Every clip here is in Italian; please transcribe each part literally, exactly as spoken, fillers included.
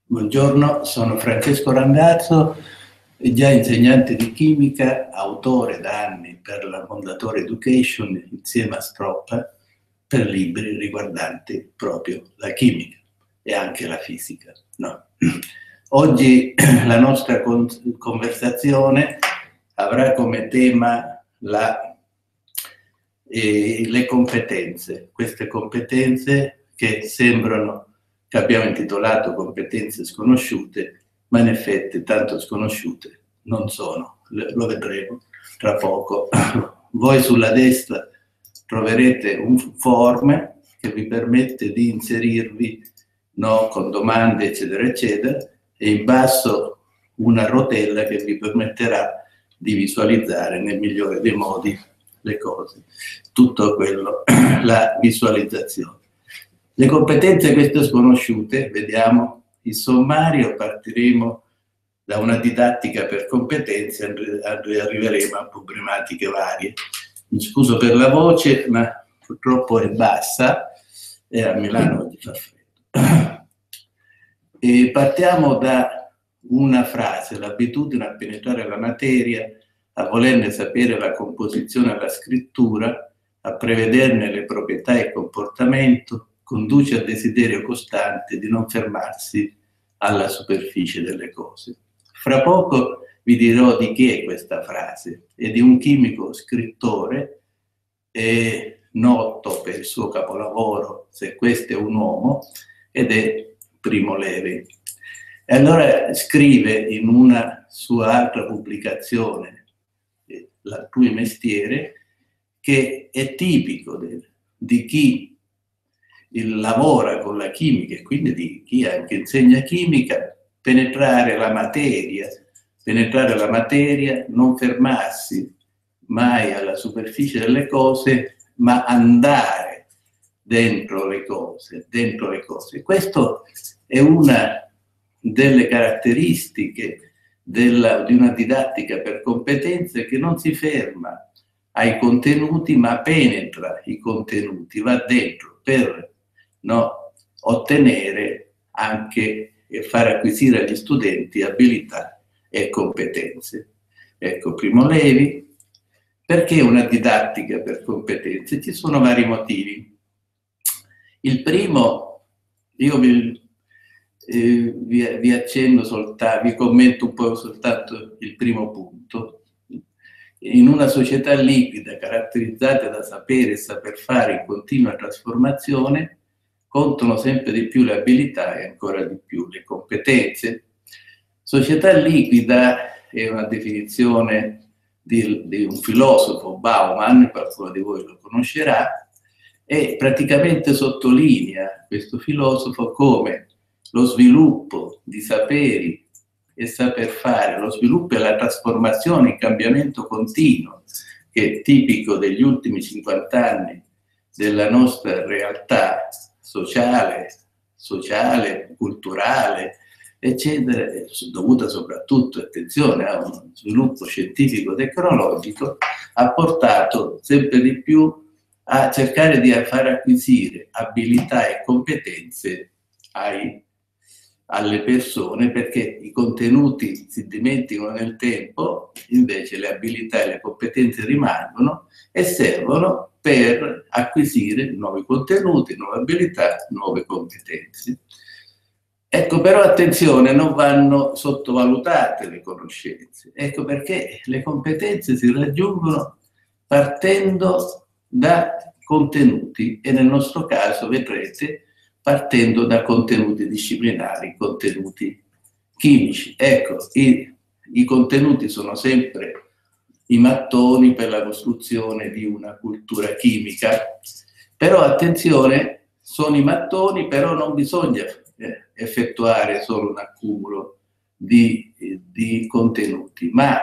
Buongiorno, sono Francesco Randazzo, già insegnante di chimica, autore da anni per la Mondadori Education insieme a Stroppa per libri riguardanti proprio la chimica e anche la fisica. No. Oggi la nostra con conversazione avrà come tema la, eh, le competenze, queste competenze che sembrano, che abbiamo intitolato competenze sconosciute, ma in effetti tanto sconosciute non sono, lo vedremo tra poco. Voi sulla destra troverete un form che vi permette di inserirvi, no, con domande eccetera eccetera, e in basso una rotella che vi permetterà di visualizzare nel migliore dei modi le cose, tutto quello, la visualizzazione. Le competenze queste sconosciute, vediamo il sommario, partiremo da una didattica per competenze, arriveremo a problematiche varie. Mi scuso per la voce, ma purtroppo è bassa e a Milano oggi fa freddo. E partiamo da una frase: l'abitudine a penetrare la materia, a volerne sapere la composizione e la scrittura, a prevederne le proprietà e il comportamento, conduce al desiderio costante di non fermarsi alla superficie delle cose. Fra poco vi dirò di chi è questa frase, è di un chimico scrittore, è noto per il suo capolavoro Se questo è un uomo, ed è Primo Levi. E allora scrive in una sua altra pubblicazione, La cui mestiere, che è tipico de, di chi il lavora con la chimica e quindi di chi anche insegna chimica, penetrare la materia, penetrare la materia, non fermarsi mai alla superficie delle cose, ma andare dentro le cose, dentro le cose. Questo è una delle caratteristiche della, di una didattica per competenze che non si ferma ai contenuti, ma penetra i contenuti, va dentro per no, ottenere anche e far acquisire agli studenti abilità e competenze. Ecco, Primo Levi. Perché una didattica per competenze? Ci sono vari motivi. Il primo, io vi, eh, vi, vi accenno soltanto, vi commento un po' soltanto il primo punto. In una società liquida caratterizzata da sapere e saper fare in continua trasformazione, contano sempre di più le abilità e ancora di più le competenze. Società liquida è una definizione di, di un filosofo, Bauman, qualcuno di voi lo conoscerà, e praticamente sottolinea questo filosofo come lo sviluppo di saperi e saper fare, lo sviluppo e la trasformazione, il cambiamento continuo, che è tipico degli ultimi cinquanta anni della nostra realtà sociale, sociale, culturale, eccetera, dovuta soprattutto, attenzione, a uno sviluppo scientifico-tecnologico, ha portato sempre di più a cercare di far acquisire abilità e competenze ai, alle persone, perché i contenuti si dimenticano nel tempo, invece le abilità e le competenze rimangono e servono per acquisire nuovi contenuti, nuove abilità, nuove competenze. Ecco, però attenzione, non vanno sottovalutate le conoscenze. Ecco perché le competenze si raggiungono partendo da contenuti e nel nostro caso, vedrete, partendo da contenuti disciplinari, contenuti chimici. Ecco, i, i contenuti sono sempre i mattoni per la costruzione di una cultura chimica, però attenzione, sono i mattoni, però non bisogna effettuare solo un accumulo di, di contenuti, ma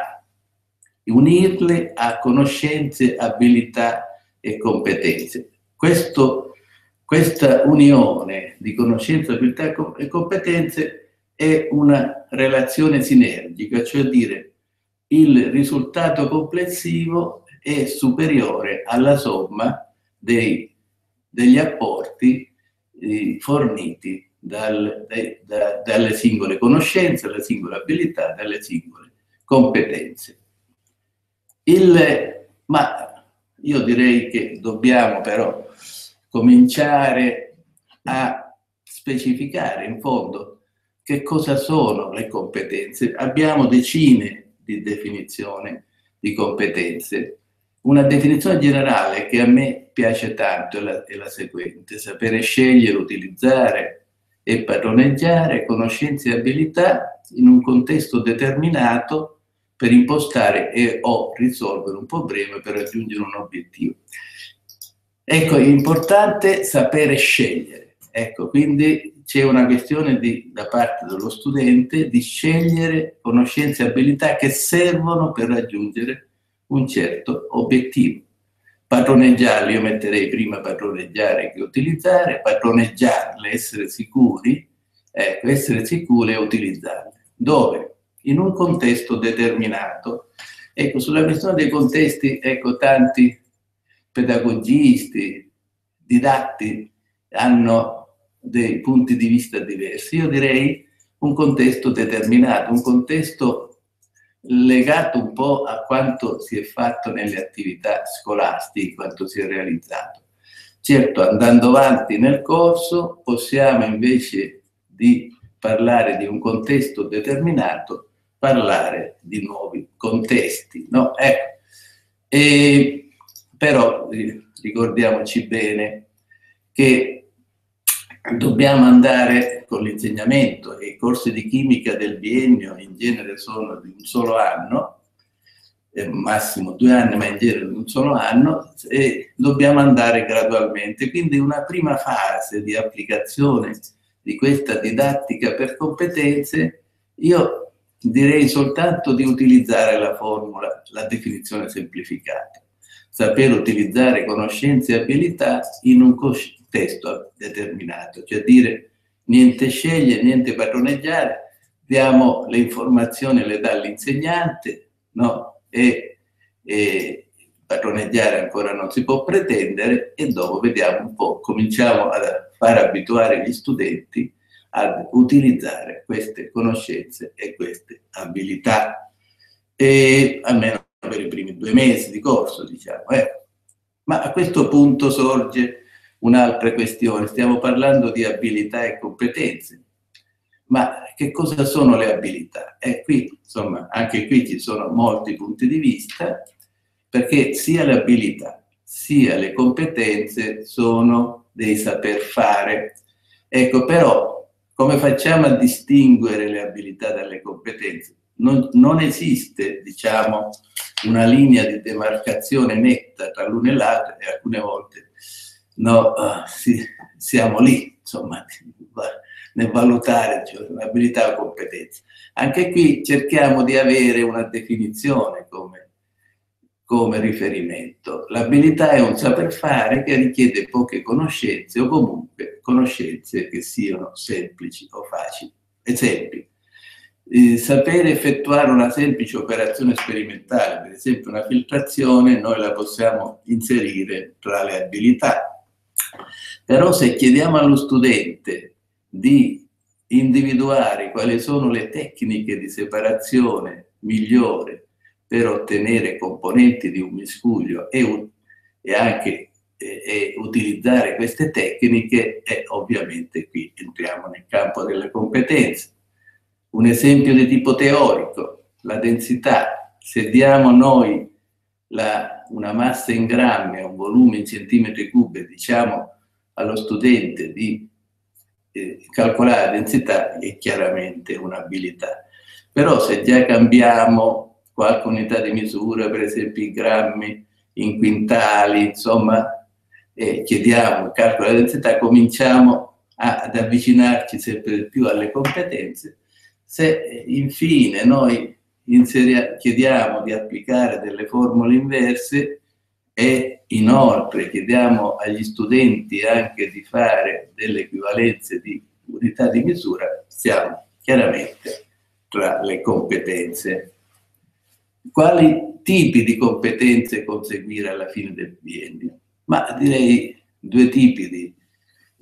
unirle a conoscenze, abilità e competenze. Questo, questa unione di conoscenze, abilità e competenze è una relazione sinergica, cioè dire il risultato complessivo è superiore alla somma dei, degli apporti eh, forniti dal, dai, da, dalle singole conoscenze, dalle singole abilità, dalle singole competenze. Il, ma io direi che dobbiamo però cominciare a specificare in fondo che cosa sono le competenze. Abbiamo decine di definizioni di competenze. Una definizione generale che a me piace tanto è la, è la seguente: sapere scegliere, utilizzare e padroneggiare conoscenze e abilità in un contesto determinato per impostare e o risolvere un problema per raggiungere un obiettivo. Ecco, è importante sapere scegliere. Ecco, quindi c'è una questione di, da parte dello studente di scegliere conoscenze e abilità che servono per raggiungere un certo obiettivo. Padroneggiarle, io metterei prima padroneggiare che utilizzare, padroneggiarle, essere sicuri, ecco, essere sicuri e utilizzarle. Dove? In un contesto determinato. Ecco, sulla questione dei contesti, ecco, tanti pedagogisti, didatti hanno dei punti di vista diversi. Io direi un contesto determinato, un contesto legato un po' a quanto si è fatto nelle attività scolastiche, quanto si è realizzato. Certo, andando avanti nel corso, possiamo invece di parlare di un contesto determinato, parlare di nuovi contesti, no? Ecco. E, però ricordiamoci bene che dobbiamo andare con l'insegnamento, e i corsi di chimica del biennio in genere sono di un solo anno, eh, massimo due anni, ma in genere di un solo anno, e dobbiamo andare gradualmente. Quindi una prima fase di applicazione di questa didattica per competenze, io direi soltanto di utilizzare la formula, la definizione semplificata. Saper utilizzare conoscenze e abilità in un contesto determinato, cioè dire niente scegliere, niente padroneggiare, diamo le informazioni, le dà l'insegnante, no? E, e padroneggiare ancora non si può pretendere, e dopo vediamo un po', cominciamo a far abituare gli studenti ad utilizzare queste conoscenze e queste abilità, e almeno per i primi due mesi di corso, diciamo. Eh. Ma a questo punto sorge un'altra questione. Stiamo parlando di abilità e competenze, ma che cosa sono le abilità? E qui, insomma, anche qui ci sono molti punti di vista, perché sia le abilità sia le competenze sono dei saper fare. Ecco, però, come facciamo a distinguere le abilità dalle competenze? Non, non esiste, diciamo, una linea di demarcazione netta tra l'una e l'altra, e alcune volte no, uh, si, siamo lì, insomma, nel valutare, cioè, abilità o competenze. Anche qui cerchiamo di avere una definizione come, come riferimento. L'abilità è un saper fare che richiede poche conoscenze, o comunque conoscenze che siano semplici o facili. Esempi. Eh, sapere effettuare una semplice operazione sperimentale, per esempio una filtrazione, noi la possiamo inserire tra le abilità. Però se chiediamo allo studente di individuare quali sono le tecniche di separazione migliori per ottenere componenti di un miscuglio e, e anche e, e utilizzare queste tecniche, e ovviamente qui entriamo nel campo delle competenze. Un esempio di tipo teorico, la densità. Se diamo noi la, una massa in grammi e un volume in centimetri cubi e diciamo allo studente di eh, calcolare la densità, è chiaramente un'abilità. Però se già cambiamo qualche unità di misura, per esempio i grammi in quintali, insomma, e chiediamo il calcolo della densità, cominciamo a, ad avvicinarci sempre di più alle competenze. Se infine noi chiediamo di applicare delle formule inverse e inoltre chiediamo agli studenti anche di fare delle equivalenze di unità di misura, siamo chiaramente tra le competenze. Quali tipi di competenze conseguire alla fine del biennio? Ma direi due tipi di,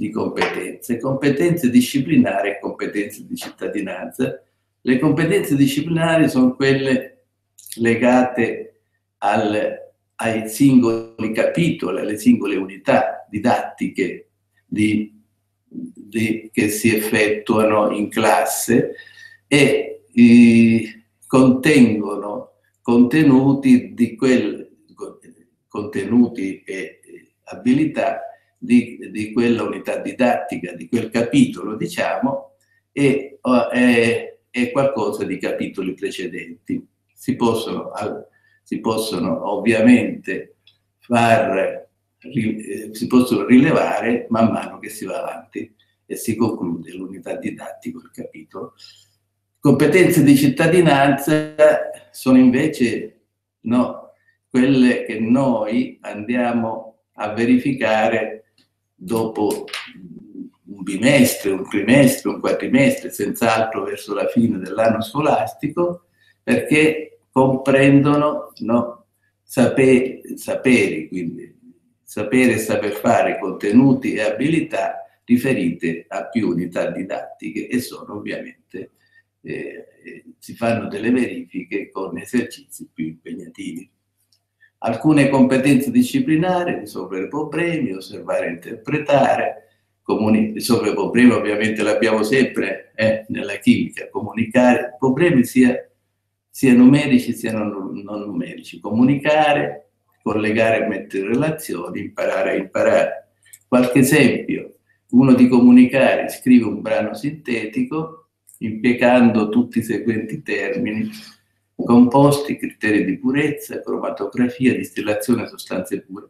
di competenze, competenze disciplinari e competenze di cittadinanza. Le competenze disciplinari sono quelle legate al, ai singoli capitoli, alle singole unità didattiche di, di, che si effettuano in classe e eh, contengono contenuti di quel contenuti e abilità di, di quella unità didattica, di quel capitolo, diciamo, e è, è qualcosa di capitoli precedenti. Si possono, si possono ovviamente far, si possono rilevare man mano che si va avanti e si conclude l'unità didattica, il capitolo. Competenze di cittadinanza sono invece no, quelle che noi andiamo a verificare dopo un bimestre, un trimestre, un quadrimestre, senz'altro verso la fine dell'anno scolastico, perché comprendono no, saperi, saperi, quindi sapere e saper fare, contenuti e abilità riferite a più unità didattiche e sono ovviamente, eh, si fanno delle verifiche con esercizi più impegnativi. Alcune competenze disciplinari, risolvere problemi, osservare e interpretare, risolvere problemi ovviamente l'abbiamo sempre eh, nella chimica, comunicare, problemi sia, sia numerici sia non, non numerici, comunicare, collegare e mettere in relazione, imparare a imparare. Qualche esempio, uno di comunicare, scrive un brano sintetico impiegando tutti i seguenti termini: composti, criteri di purezza, cromatografia, distillazione, sostanze pure.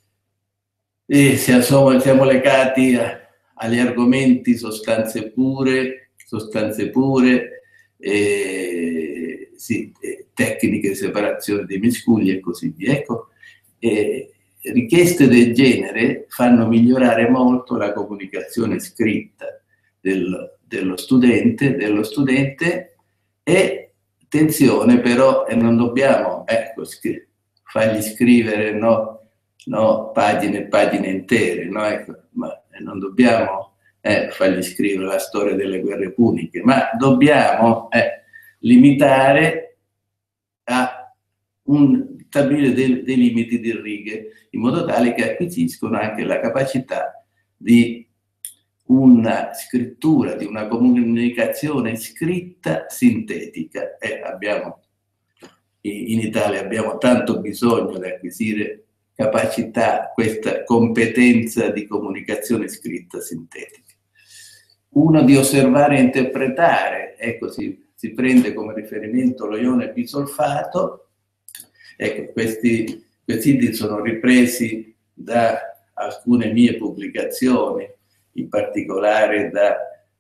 E siamo, siamo legati a, agli argomenti sostanze pure, sostanze pure, e, sì, e tecniche di separazione dei miscugli e così via. Ecco, e, richieste del genere fanno migliorare molto la comunicazione scritta del, dello studente, dello studente e attenzione però, e non dobbiamo ecco, fargli scrivere no, no, pagine e pagine intere, no, ecco, ma non dobbiamo eh, fargli scrivere la storia delle guerre puniche, ma dobbiamo eh, limitare a un, stabilire dei, dei limiti di righe, in modo tale che acquisiscono anche la capacità di una scrittura, di una comunicazione scritta sintetica. E abbiamo, in Italia abbiamo tanto bisogno di acquisire capacità, questa competenza di comunicazione scritta sintetica. Uno di osservare e interpretare, ecco, si, si prende come riferimento lo ione bisolfato. Ecco, questi quesiti sono ripresi da alcune mie pubblicazioni, in particolare da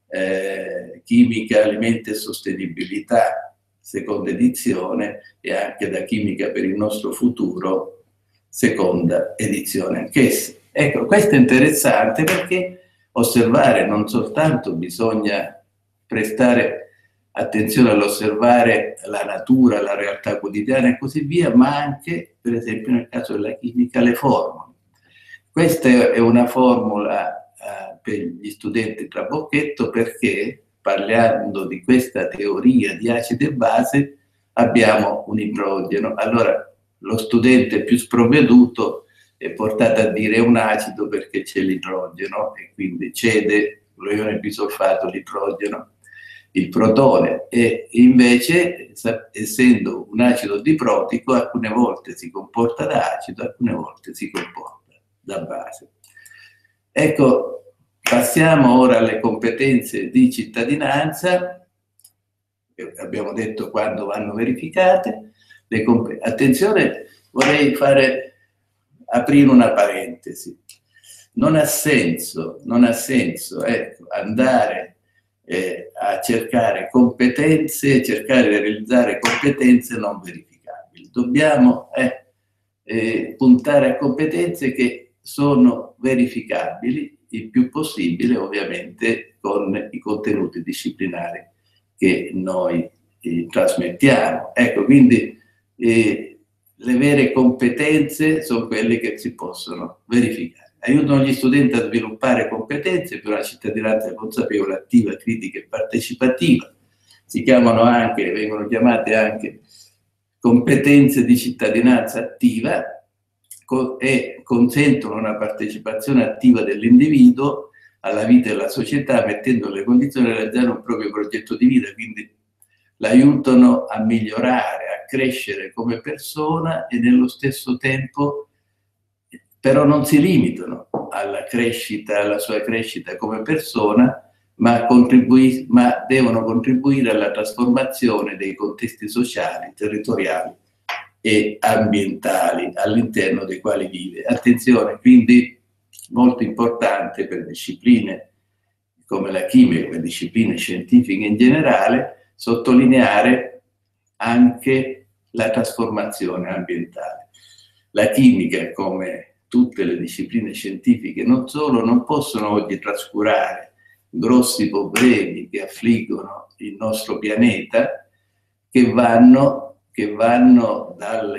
eh, Chimica, Alimenti e Sostenibilità, seconda edizione, e anche da Chimica per il nostro futuro, seconda edizione anch'essa. Ecco, questo è interessante perché osservare non soltanto bisogna prestare attenzione all'osservare la natura, la realtà quotidiana e così via, ma anche, per esempio nel caso della chimica, le formule. Questa è una formula per gli studenti trabocchetto perché, parlando di questa teoria di acidi e base, abbiamo un idrogeno. Allora lo studente più sprovveduto è portato a dire un acido perché c'è l'idrogeno e quindi cede lo ione bisolfato, l'idrogeno, il protone, e invece, essendo un acido diprotico, alcune volte si comporta da acido, alcune volte si comporta da base. Ecco, passiamo ora alle competenze di cittadinanza, che abbiamo detto quando vanno verificate. Le Attenzione, vorrei fare, aprire una parentesi. Non ha senso, non ha senso ecco, andare eh, a cercare competenze, cercare di realizzare competenze non verificabili. Dobbiamo eh, eh, puntare a competenze che sono verificabili il più possibile, ovviamente con i contenuti disciplinari che noi eh, trasmettiamo. Ecco, quindi eh, le vere competenze sono quelle che si possono verificare. aiutano gli studenti a sviluppare competenze per una cittadinanza consapevole, attiva, critica e partecipativa. Si chiamano anche, vengono chiamate anche competenze di cittadinanza attiva e consentono una partecipazione attiva dell'individuo alla vita della società, mettendo le condizioni di realizzare un proprio progetto di vita, quindi l'aiutano a migliorare, a crescere come persona e nello stesso tempo però non si limitano alla crescita, alla sua crescita come persona, ma, ma devono contribuire alla trasformazione dei contesti sociali, territoriali e ambientali all'interno dei quali vive. Attenzione, quindi molto importante per discipline come la chimica, per discipline scientifiche in generale, sottolineare anche la trasformazione ambientale. La chimica, come tutte le discipline scientifiche, non solo, non possono oggi trascurare grossi problemi che affliggono il nostro pianeta, che vanno, che vanno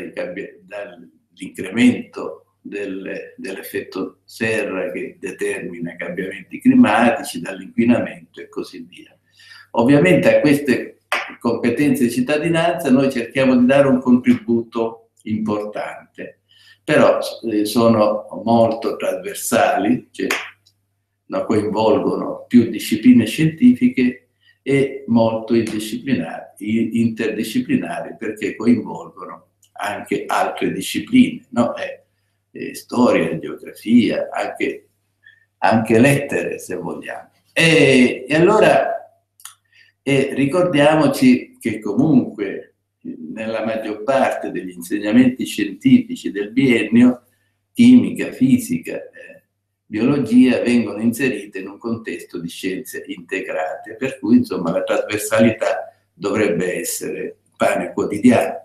dall'incremento del, dell'effetto serra che determina cambiamenti climatici, dall'inquinamento e così via. Ovviamente a queste competenze di cittadinanza noi cerchiamo di dare un contributo importante, però eh, sono molto trasversali, cioè no, coinvolgono più discipline scientifiche e molto interdisciplinari, interdisciplinari perché coinvolgono anche altre discipline, no? eh, eh, storia, geografia, anche, anche lettere se vogliamo. E, e allora e ricordiamoci che comunque nella maggior parte degli insegnamenti scientifici del biennio, chimica, fisica, eh, biologia vengono inserite in un contesto di scienze integrate, per cui insomma la trasversalità dovrebbe essere pane quotidiano.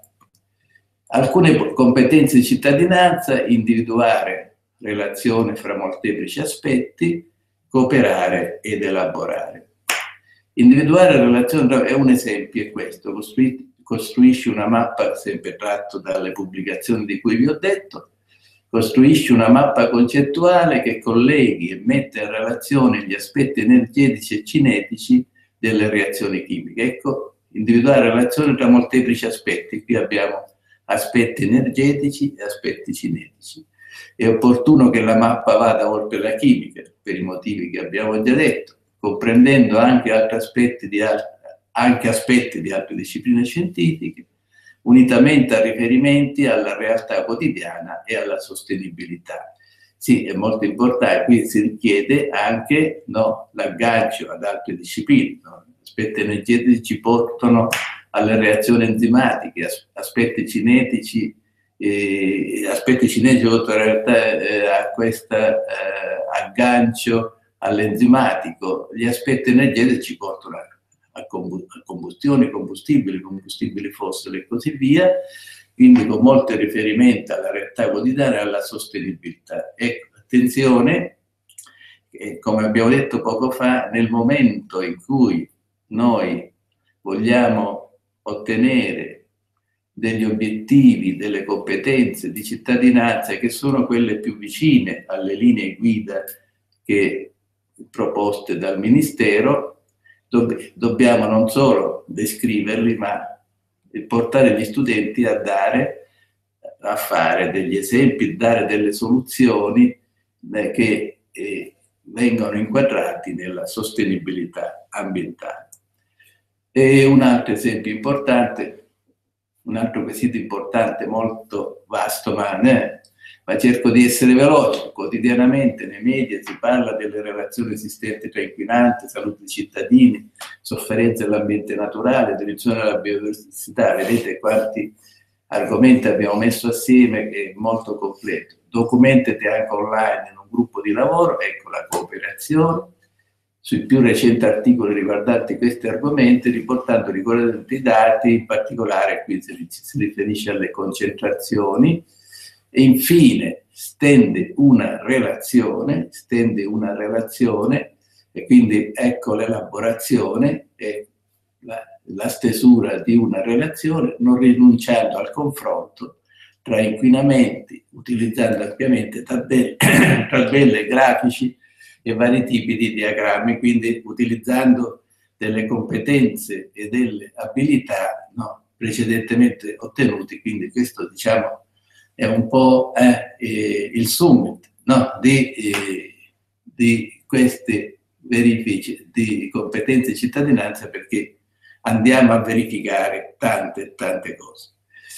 Alcune competenze di cittadinanza: individuare relazione fra molteplici aspetti, cooperare ed elaborare. Individuare relazioni è un esempio, è questo: costruisci una mappa, sempre tratto dalle pubblicazioni di cui vi ho detto, costruisci una mappa concettuale che colleghi e mette in relazione gli aspetti energetici e cinetici delle reazioni chimiche. Ecco, individuare relazioni tra molteplici aspetti. Qui abbiamo aspetti energetici e aspetti cinetici. È opportuno che la mappa vada oltre la chimica, per i motivi che abbiamo già detto, comprendendo anche altri aspetti di, anche aspetti di altre discipline scientifiche, unitamente a riferimenti alla realtà quotidiana e alla sostenibilità. Sì, è molto importante, qui si richiede anche no, l'aggancio ad altre discipline. No? Aspetti energetici ci portano alle reazioni enzimatiche, aspetti cinetici, eh, aspetti cinetici oltre in realtà eh, a questo eh, aggancio all'enzimatico. Gli aspetti energetici ci portano a combustione, combustibili, combustibili fossili e così via, quindi con molti riferimenti alla realtà quotidiana e alla sostenibilità. Ecco, attenzione, eh, come abbiamo detto poco fa, nel momento in cui noi vogliamo ottenere degli obiettivi, delle competenze di cittadinanza che sono quelle più vicine alle linee guida che proposte dal Ministero, dobbiamo non solo descriverli, ma portare gli studenti a dare, a fare degli esempi, dare delle soluzioni che eh, vengono inquadrati nella sostenibilità ambientale. E un altro esempio importante, un altro quesito importante, molto vasto, ma, eh, ma cerco di essere veloce. Quotidianamente nei media si parla delle relazioni esistenti tra inquinanti, salute dei cittadini, sofferenza dell'ambiente naturale, riduzione della biodiversità. Vedete quanti argomenti abbiamo messo assieme, che è molto completo. Documentate anche online in un gruppo di lavoro, ecco la cooperazione, sui più recenti articoli riguardanti questi argomenti, riportando ricordanti i dati, in particolare qui si riferisce alle concentrazioni. E infine stende una relazione, stende una relazione, e quindi ecco l'elaborazione e la, la stesura di una relazione, non rinunciando al confronto tra inquinamenti, utilizzando ampiamente tabelle, tabelle, grafici e vari tipi di diagrammi, quindi utilizzando delle competenze e delle abilità, no, precedentemente ottenuti. Quindi questo, diciamo, è un po' eh, eh, il summit, no, di, eh, di queste verifiche di competenze e cittadinanza, perché andiamo a verificare tante, tante cose.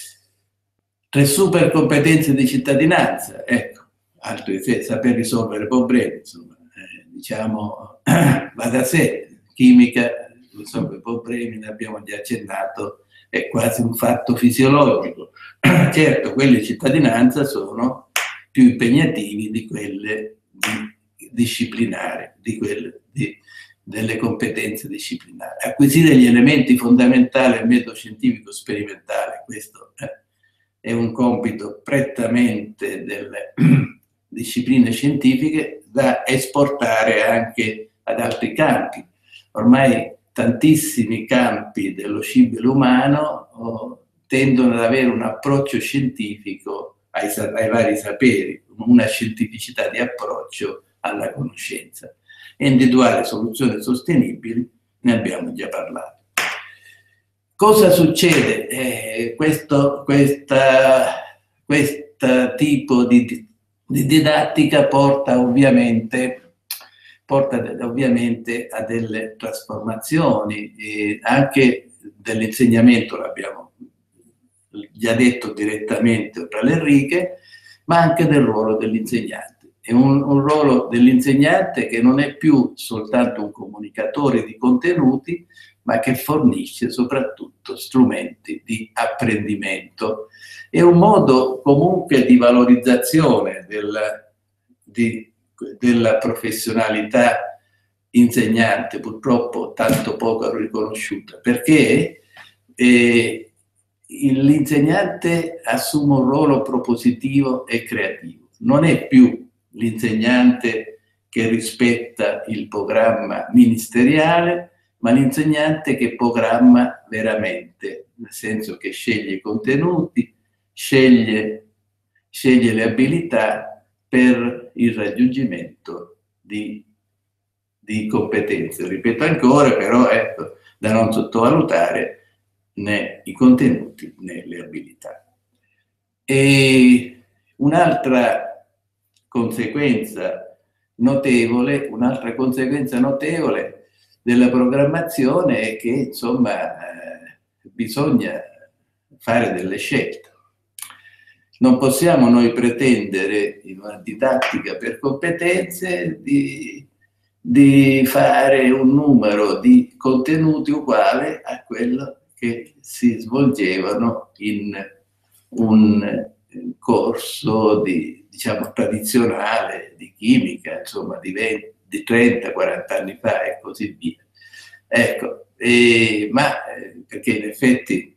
Tre super competenze di cittadinanza, ecco, altro che saper risolvere problemi, insomma, eh, diciamo, va da sé, chimica, risolvere problemi, ne abbiamo già accennato, è quasi un fatto fisiologico. Certo, quelle di cittadinanza sono più impegnativi di quelle di disciplinari, di quelle di, delle competenze disciplinari. Acquisire gli elementi fondamentali al metodo scientifico sperimentale, questo eh, è un compito prettamente delle discipline scientifiche da esportare anche ad altri campi. Ormai tantissimi campi dello scibile umano oh, tendono ad avere un approccio scientifico ai, ai vari saperi, una scientificità di approccio alla conoscenza. Individuare soluzioni sostenibili, ne abbiamo già parlato. Cosa succede? Eh, questo questa, questa tipo di, di didattica porta ovviamente, porta ovviamente a delle trasformazioni, eh, anche dell'insegnamento, l'abbiamo già detto direttamente tra le righe, ma anche del ruolo dell'insegnante. È un, un ruolo dell'insegnante che non è più soltanto un comunicatore di contenuti, ma che fornisce soprattutto strumenti di apprendimento. È un modo comunque di valorizzazione della, di, della professionalità insegnante, purtroppo tanto poco riconosciuta, perché eh, l'insegnante assume un ruolo propositivo e creativo. Non è più l'insegnante che rispetta il programma ministeriale, ma l'insegnante che programma veramente, nel senso che sceglie i contenuti, sceglie, sceglie le abilità per il raggiungimento di, di competenze. Ripeto ancora, però, ecco, da non sottovalutare né i contenuti né le abilità. E un'altra conseguenza notevole, un'altra conseguenza notevole della programmazione è che, insomma, eh, bisogna fare delle scelte. Non possiamo noi pretendere in una didattica per competenze di, di fare un numero di contenuti uguale a quello che si svolgevano in un corso di, diciamo, tradizionale di chimica, insomma, di, venti, di trenta quaranta anni fa e così via. Ecco, e, ma eh, perché in effetti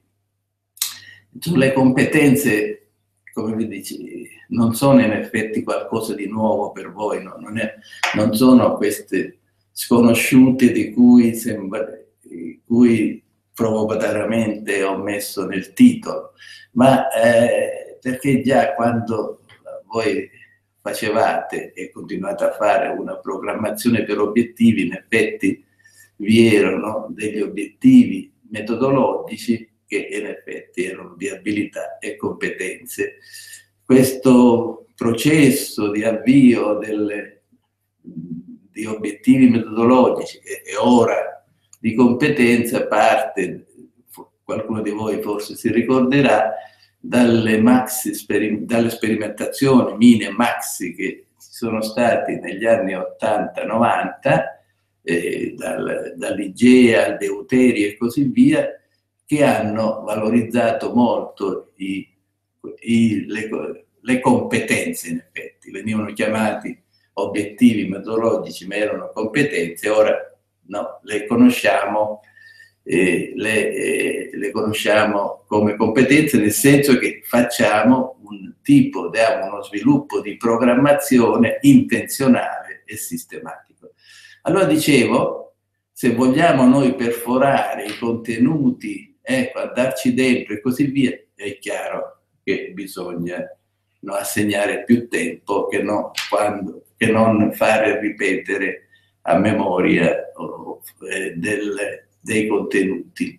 sulle competenze, come vi dici, non sono in effetti qualcosa di nuovo per voi, no? non, è, non sono queste sconosciute di cui, sembra, di cui provocatamente ho messo nel titolo, ma eh, perché già quando voi facevate e continuate a fare una programmazione per obiettivi, in effetti vi erano degli obiettivi metodologici che in effetti erano di abilità e competenze. Questo processo di avvio delle, di obiettivi metodologici e, e ora di competenza parte, qualcuno di voi forse si ricorderà, dalle, maxi dalle sperimentazioni mini e maxi che ci sono stati negli anni ottanta novanta, eh, dal, dall'Igea al Deuteri e così via, che hanno valorizzato molto i, i, le, le competenze, in effetti. Venivano chiamati obiettivi metodologici, ma erano competenze, ora no, le conosciamo, eh, le, eh, le conosciamo come competenze, nel senso che facciamo un tipo, diamo uno sviluppo di programmazione intenzionale e sistematico. Allora dicevo, se vogliamo noi perforare i contenuti, ecco, andarci dentro e così via, è chiaro che che bisogna no, assegnare più tempo che, no, quando, che non fare ripetere a memoria oh, eh, del, dei contenuti.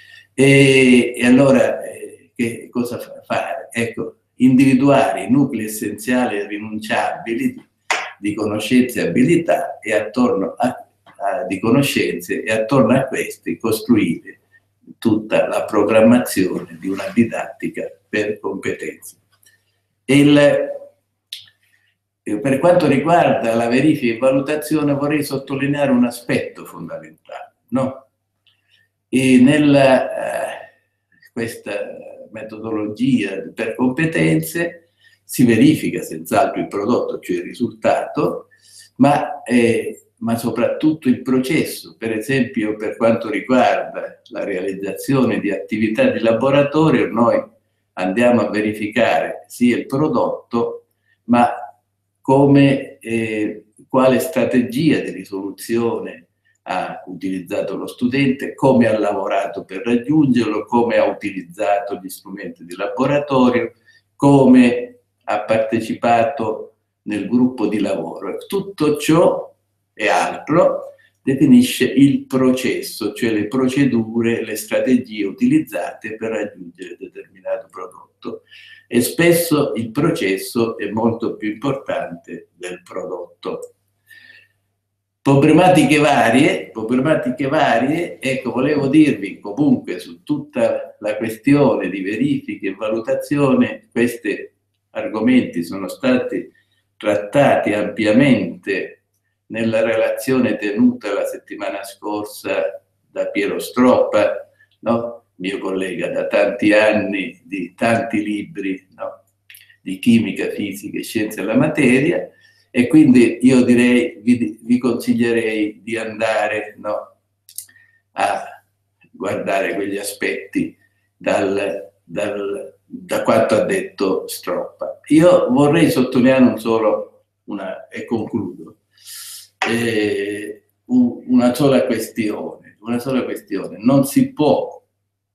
E, e allora eh, che cosa fare? Ecco, individuare i nuclei essenziali e rinunciabili di, di conoscenze e abilità e attorno a, a, di conoscenze e attorno a questi costruire tutta la programmazione di una didattica per competenze. Il, per quanto riguarda la verifica e valutazione vorrei sottolineare un aspetto fondamentale, no? E nella eh, questa metodologia per competenze si verifica senz'altro il prodotto, cioè il risultato, ma, eh, ma soprattutto il processo. Per esempio, per quanto riguarda la realizzazione di attività di laboratorio, noi andiamo a verificare sia il prodotto, ma come, eh, quale strategia di risoluzione ha utilizzato lo studente, come ha lavorato per raggiungerlo, come ha utilizzato gli strumenti di laboratorio, come ha partecipato nel gruppo di lavoro. Tutto ciò e altro definisce il processo, cioè le procedure, le strategie utilizzate per raggiungere determinato prodotto. E spesso il processo è molto più importante del prodotto. Problematiche varie, problematiche varie, ecco, volevo dirvi comunque su tutta la questione di verifiche e valutazione, questi argomenti sono stati trattati ampiamente nella relazione tenuta la settimana scorsa da Piero Stroppa, no? Mio collega da tanti anni, di tanti libri, no? Di chimica, fisica e scienze della materia. E quindi io direi, vi, vi consiglierei di andare no, a guardare quegli aspetti dal, dal, da quanto ha detto Stroppa. Io vorrei sottolineare un solo, una, e concludo, eh, una sola questione, una sola questione. Non si può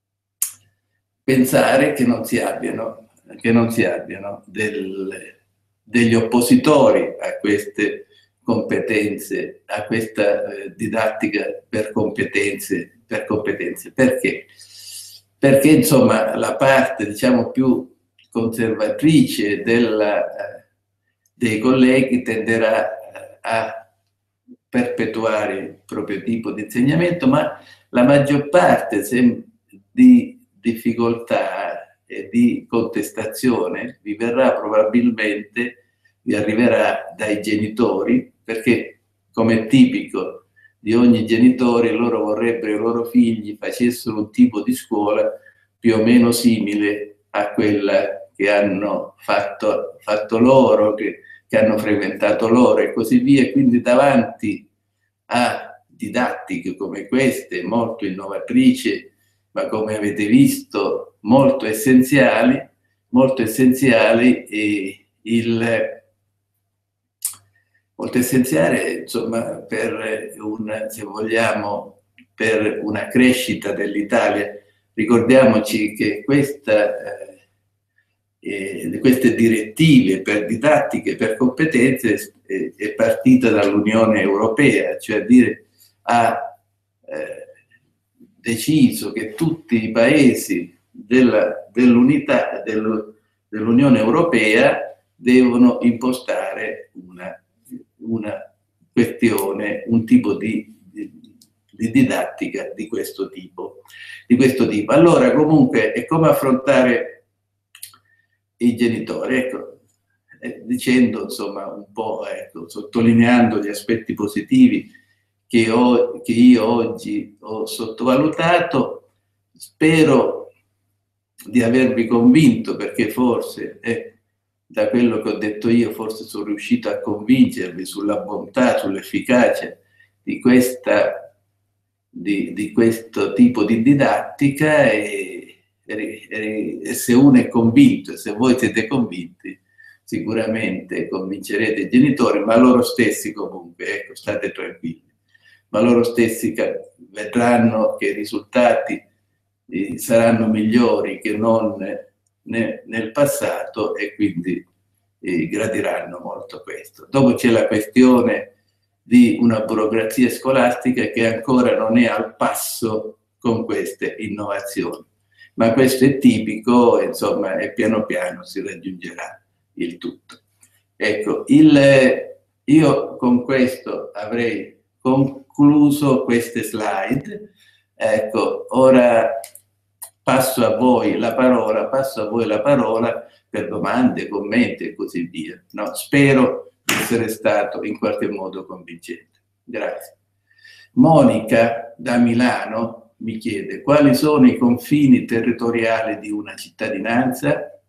pensare che non si abbiano, che non si abbiano del... degli oppositori a queste competenze, a questa eh, didattica per competenze, per competenze. Perché? Perché insomma la parte diciamo più conservatrice della, eh, dei colleghi tenderà eh, a perpetuare il proprio tipo di insegnamento, ma la maggior parte di difficoltà e di contestazione vi verrà probabilmente, vi arriverà dai genitori, perché come è tipico di ogni genitore, loro vorrebbero che i loro figli facessero un tipo di scuola più o meno simile a quella che hanno fatto, fatto loro, che, che hanno frequentato loro e così via. E quindi davanti a didattiche come queste, molto innovatrici, ma come avete visto molto essenziali, molto essenziali e il molto essenziale insomma per un, se vogliamo, per una crescita dell'Italia. Ricordiamoci che questa, eh, queste direttive per didattiche, per competenze è, è partita dall'Unione Europea, cioè a dire ha eh, deciso che tutti i paesi dell'unità del, dell'Unione Europea devono impostare una, una questione, un tipo di, di, di didattica di questo tipo, di questo tipo. Allora comunque è come affrontare i genitori, ecco, eh, dicendo insomma un po', ecco, sottolineando gli aspetti positivi che, ho, che io oggi ho sottovalutato. Spero di avervi convinto, perché forse eh, da quello che ho detto io forse sono riuscito a convincervi sulla bontà, sull'efficacia di, questa, di, di questo tipo di didattica e, e, e se uno è convinto, e se voi siete convinti, sicuramente convincerete i genitori, ma loro stessi comunque, ecco, state tranquilli, ma loro stessi vedranno che i risultati saranno migliori che non ne, nel passato e quindi eh, gradiranno molto questo. Dopo c'è la questione di una burocrazia scolastica che ancora non è al passo con queste innovazioni, ma questo è tipico, insomma, e piano piano si raggiungerà il tutto. Ecco, il, io con questo avrei concluso queste slide. Ecco, ora passo a voi la parola, passo a voi la parola per domande, commenti e così via. No, spero di essere stato in qualche modo convincente. Grazie. Monica da Milano mi chiede quali sono i confini territoriali di una cittadinanza.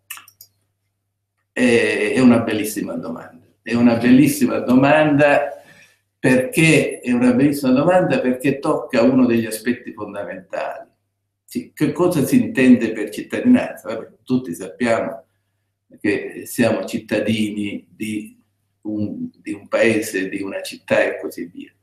È una bellissima domanda. È una bellissima domanda perché è una bellissima domanda perché tocca uno degli aspetti fondamentali. Sì, che cosa si intende per cittadinanza? Vabbè, tutti sappiamo che siamo cittadini di un, di un paese, di una città e così via.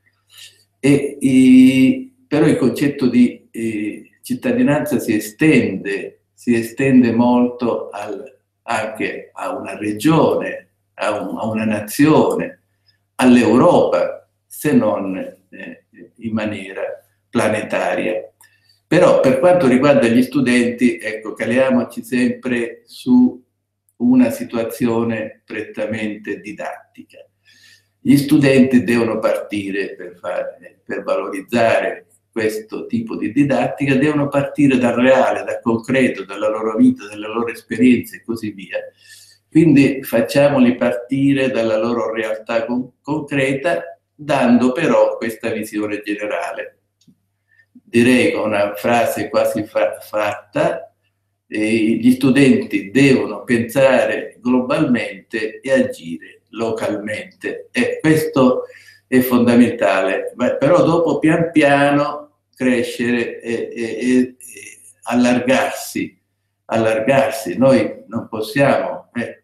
E, e, però il concetto di eh, cittadinanza si estende, si estende molto al, anche a una regione, a, un, a una nazione, all'Europa, se non eh, in maniera planetaria. Però per quanto riguarda gli studenti, ecco, caliamoci sempre su una situazione prettamente didattica. Gli studenti devono partire per, fare, per valorizzare questo tipo di didattica, devono partire dal reale, dal concreto, dalla loro vita, dalle loro esperienze e così via. Quindi facciamoli partire dalla loro realtà con concreta, dando però questa visione generale. Direi con una frase quasi fa fatta, eh, gli studenti devono pensare globalmente e agire localmente. E questo è fondamentale, ma però dopo pian piano crescere e, e, e allargarsi, allargarsi. Noi non possiamo, eh,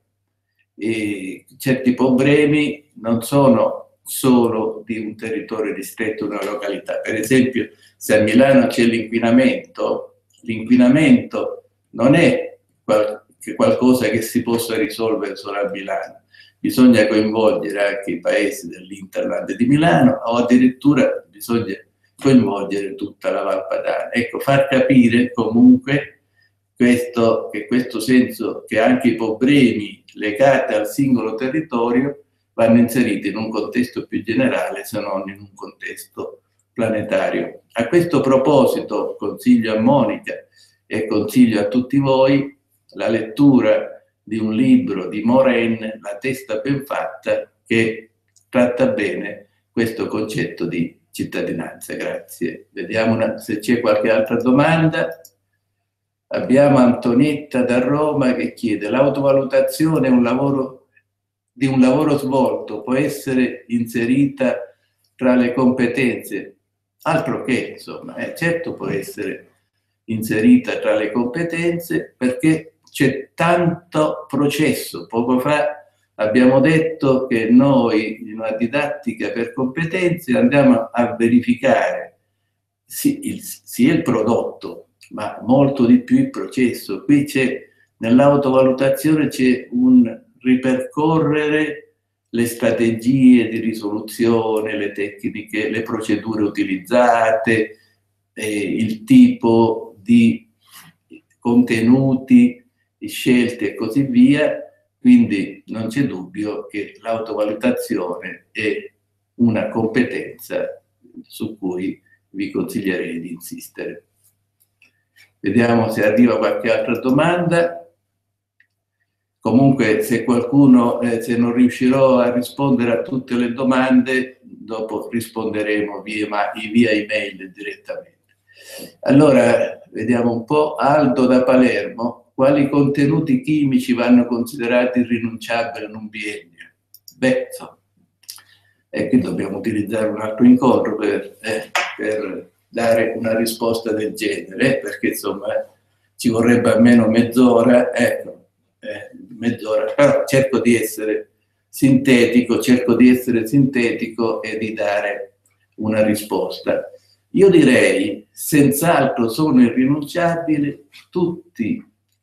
eh, certi problemi non sono solo di un territorio ristretto, una località. Per esempio, se a Milano c'è l'inquinamento, l'inquinamento non è qual qualcosa che si possa risolvere solo a Milano. Bisogna coinvolgere anche i paesi dell'Interland di Milano o addirittura bisogna coinvolgere tutta la Val Padana. Ecco, far capire comunque questo, che questo senso, che anche i problemi legati al singolo territorio vanno inseriti in un contesto più generale, se non in un contesto planetario. A questo proposito consiglio a Monica e consiglio a tutti voi la lettura di un libro di Morin, La testa ben fatta, che tratta bene questo concetto di cittadinanza. Grazie. Vediamo una, se c'è qualche altra domanda. Abbiamo Antonietta da Roma che chiede: l'autovalutazione è un lavoro di un lavoro svolto, può essere inserita tra le competenze? Altro che, insomma, eh, certo può essere inserita tra le competenze perché c'è tanto processo. Poco fa abbiamo detto che noi in una didattica per competenze andiamo a verificare sì il, sì il prodotto, ma molto di più il processo. Qui c'è, nell'autovalutazione c'è un ripercorrere le strategie di risoluzione, le tecniche, le procedure utilizzate, eh, il tipo di contenuti, di scelte e così via. Quindi non c'è dubbio che l'autovalutazione è una competenza su cui vi consiglierei di insistere. Vediamo se arriva qualche altra domanda. Comunque, se qualcuno, eh, se non riuscirò a rispondere a tutte le domande, dopo risponderemo via, ma, via email direttamente. Allora, vediamo un po'. Aldo da Palermo: quali contenuti chimici vanno considerati irrinunciabili in un biennio? Beh, insomma, e qui dobbiamo utilizzare un altro incontro per, eh, per dare una risposta del genere, perché insomma ci vorrebbe almeno mezz'ora, ecco, eh, mezz'ora, però cerco di essere sintetico, cerco di essere sintetico e di dare una risposta. Io direi, senz'altro sono irrinunciabili tutti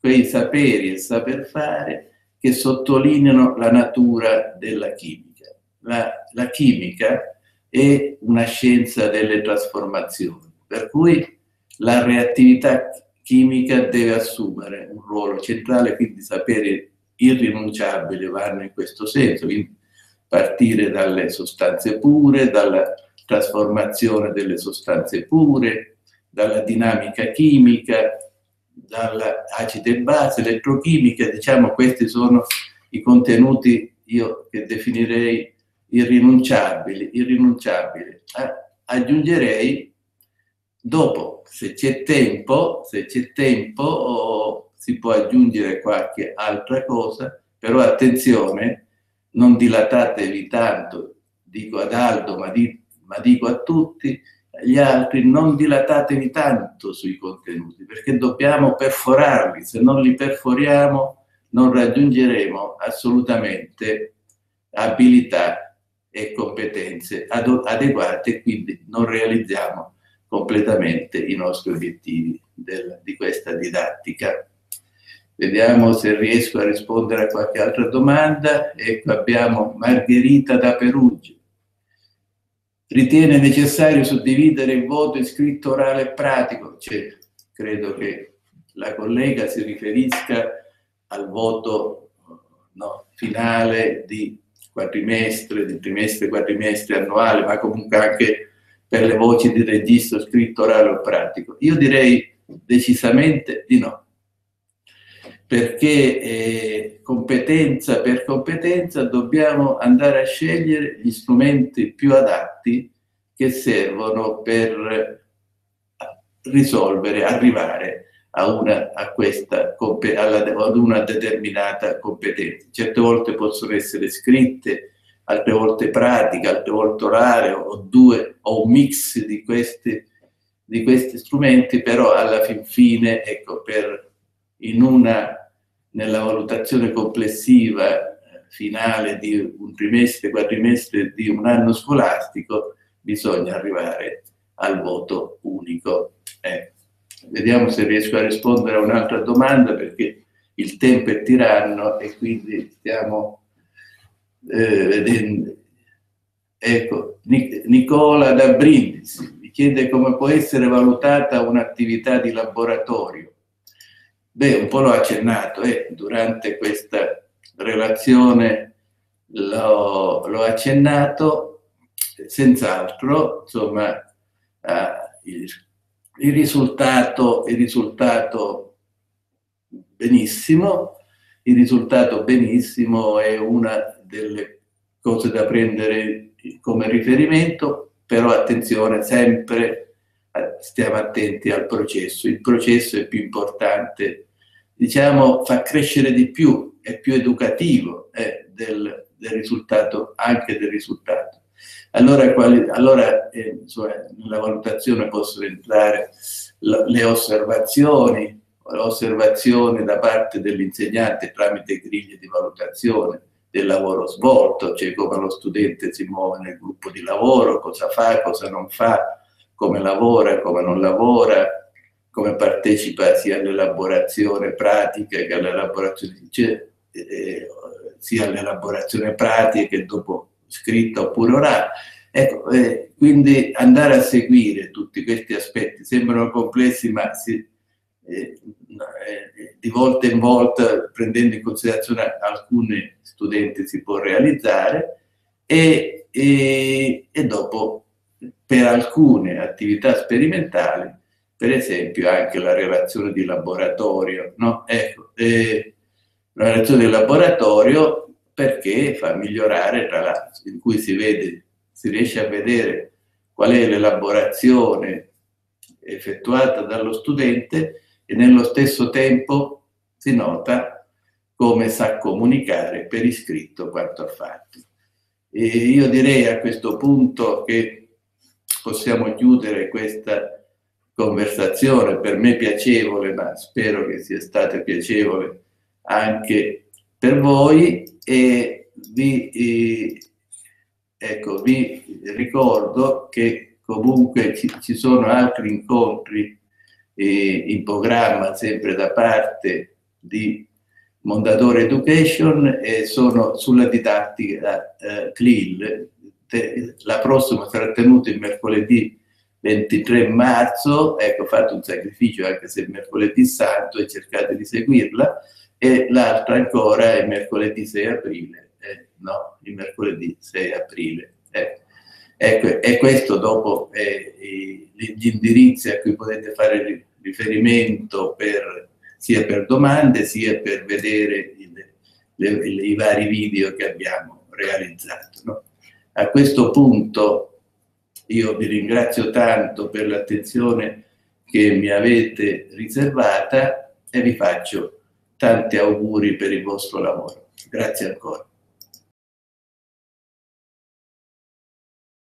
quei saperi e saper fare che sottolineano la natura della chimica. La, la chimica è una scienza delle trasformazioni, per cui la reattività chimica deve assumere un ruolo centrale, quindi saperi irrinunciabili vanno in questo senso, quindi partire dalle sostanze pure, dalla trasformazione delle sostanze pure, dalla dinamica chimica, dall'acide e base, elettrochimica, diciamo questi sono i contenuti io che definirei irrinunciabili, irrinunciabili. Ah, aggiungerei dopo, se c'è tempo, se c'è tempo oh, si può aggiungere qualche altra cosa, però attenzione, non dilatatevi tanto, dico ad Aldo, ma, di, ma dico a tutti gli altri, non dilatatevi tanto sui contenuti, perché dobbiamo perforarli, se non li perforiamo non raggiungeremo assolutamente abilità e competenze adeguate e quindi non realizziamo completamente i nostri obiettivi del, di questa didattica. Vediamo se riesco a rispondere a qualche altra domanda. Ecco, abbiamo Margherita da Perugia. Ritiene necessario suddividere il voto in scritto, orale e pratico? Cioè, credo che la collega si riferisca al voto no, finale di quadrimestre, di trimestre, quadrimestre, annuale, ma comunque anche per le voci di registro scritto, orale o pratico. Io direi decisamente di no, perché eh, competenza per competenza dobbiamo andare a scegliere gli strumenti più adatti che servono per risolvere, arrivare a una, a questa, alla, ad una determinata competenza. Certe volte possono essere scritte, altre volte pratiche, altre volte orale, o due, o un mix di questi, di questi strumenti, però alla fin fine, ecco, per in una nella valutazione complessiva finale di un trimestre, quadrimestre di un anno scolastico, bisogna arrivare al voto unico. Eh, vediamo se riesco a rispondere a un'altra domanda, perché il tempo è tiranno e quindi stiamo eh, vedendo. Ecco, Nicola da Brindisi mi chiede come può essere valutata un'attività di laboratorio. Beh, un po' l'ho accennato, eh, durante questa relazione l'ho accennato, senz'altro, insomma, eh, il, il, risultato, il risultato benissimo, il risultato benissimo è una delle cose da prendere come riferimento, però attenzione, sempre stiamo attenti al processo. Il processo è più importante, diciamo, fa crescere di più, è più educativo eh, del, del risultato, anche del risultato. Allora, quali, allora eh, insomma, nella valutazione possono entrare le osservazioni, osservazioni da parte dell'insegnante tramite griglie di valutazione del lavoro svolto, cioè come lo studente si muove nel gruppo di lavoro, cosa fa, cosa non fa, come lavora, come non lavora, come partecipa sia all'elaborazione pratica che all'elaborazione, cioè, eh, sia all'elaborazione pratica che dopo scritta oppure orale. Ecco, eh, quindi andare a seguire tutti questi aspetti sembrano complessi, ma si, eh, di volta in volta, prendendo in considerazione alcuni studenti, si può realizzare e, e, e dopo per alcune attività sperimentali, per esempio anche la relazione di laboratorio, no? Ecco, eh, la relazione di laboratorio perché fa migliorare, tra l'altro, in cui si vede, si riesce a vedere qual è l'elaborazione effettuata dallo studente e nello stesso tempo si nota come sa comunicare per iscritto quanto ha fatto. E io direi a questo punto che possiamo chiudere questa conversazione, per me piacevole, ma spero che sia stata piacevole anche per voi, e vi, eh, ecco, vi ricordo che comunque ci, ci sono altri incontri eh, in programma sempre da parte di Mondadori Education e sono sulla didattica eh, C L I L. La prossima sarà tenuta il mercoledì ventitré marzo, ecco, fate un sacrificio anche se è mercoledì santo e cercate di seguirla, e l'altra ancora è mercoledì sei aprile, eh, no, il mercoledì sei aprile. Eh. Ecco, e questo dopo eh, gli indirizzi a cui potete fare riferimento per, sia per domande sia per vedere il, le, i vari video che abbiamo realizzato. No? A questo punto io vi ringrazio tanto per l'attenzione che mi avete riservata e vi faccio tanti auguri per il vostro lavoro. Grazie ancora.